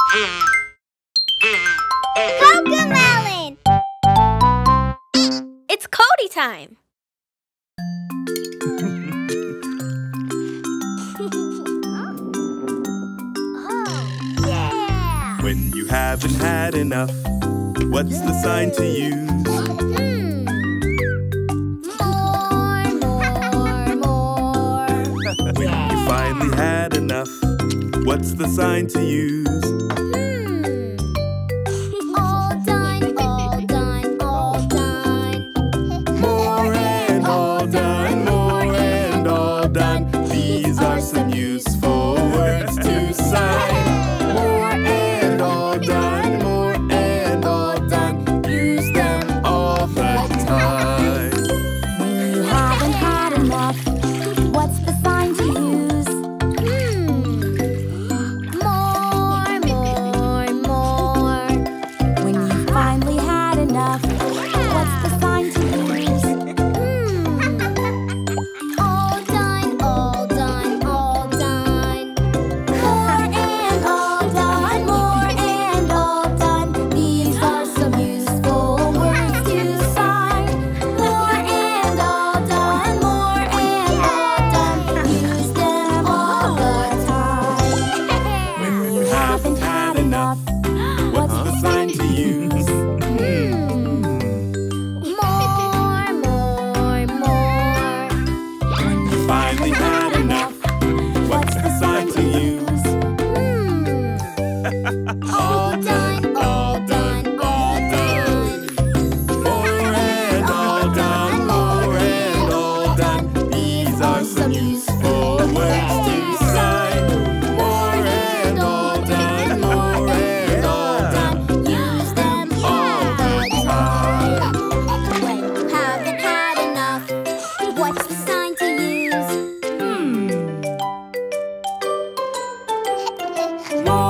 CoComelon! It's Cody time! Yeah! When you haven't had enough, what's the sign to use? More. When you finally had enough, what's the sign to use? All done, all done, all done. More and all done, more and all done. These are some useful words to sign. More and all done, more and all done. Use them all the time. When you haven't had enough, what's the sign to use? More. When you finally had enough, what's the sign to use? All done, all done, all done. More and all done, more and all done. These are some useful words to sign. More and all done, more and all done. Use them all the time. When you haven't had enough, what's the sign to use? More. When you finally had enough, what's the sign to use? All done, all done, all done. More and all done, more and all done. These are some useful words to sign. More and all done, more and all done. Use them all the time. When you haven't had enough, what's the sign to use? More